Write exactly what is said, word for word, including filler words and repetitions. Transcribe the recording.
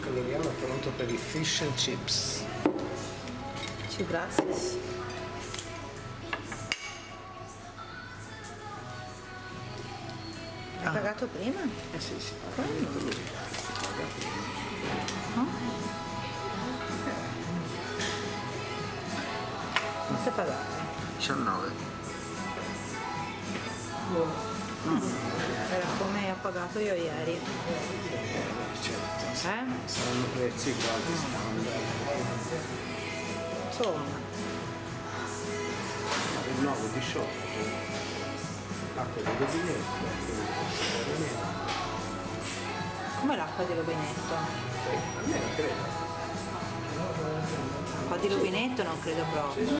Coloriamo, è pronto per i fish and chips. Ci gracias. Hai Ah. pagato prima? Eh sì, sì. Quando? No? Quanto hai pagato? diciannove. Boh. Era come ho pagato io ieri. Certo. Eh? Saranno prezzi quasi standard. Insomma. Il nuovo diciotto. Acqua di rubinetto. Come l'acqua di rubinetto? Almeno credo. L'acqua di rubinetto non credo proprio.